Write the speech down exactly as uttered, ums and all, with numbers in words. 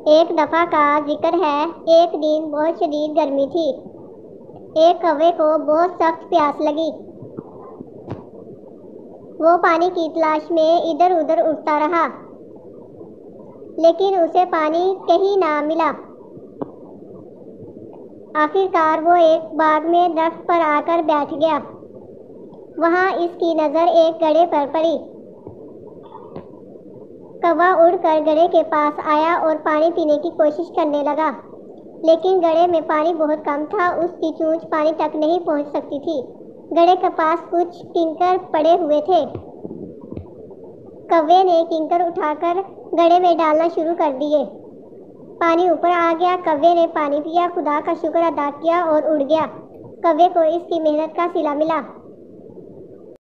एक दफ़ा का जिक्र है, एक दिन बहुत शदीद गर्मी थी। एक कौवे को बहुत सख्त प्यास लगी। वो पानी की तलाश में इधर उधर उड़ता रहा, लेकिन उसे पानी कहीं ना मिला। आखिरकार वो एक बाग में दरख्त पर आकर बैठ गया। वहाँ इसकी नज़र एक घड़े पर पड़ी। कौवा उड़कर घड़े के पास आया और पानी पीने की कोशिश करने लगा, लेकिन घड़े में पानी बहुत कम था। उसकी चोंच पानी तक नहीं पहुंच सकती थी। घड़े के पास कुछ किंकर पड़े हुए थे। कौवे ने किंकर उठाकर घड़े में डालना शुरू कर दिए। पानी ऊपर आ गया। कौवे ने पानी पिया, खुदा का शुक्र अदा किया और उड़ गया। कौवे को इसकी मेहनत का सिला मिला।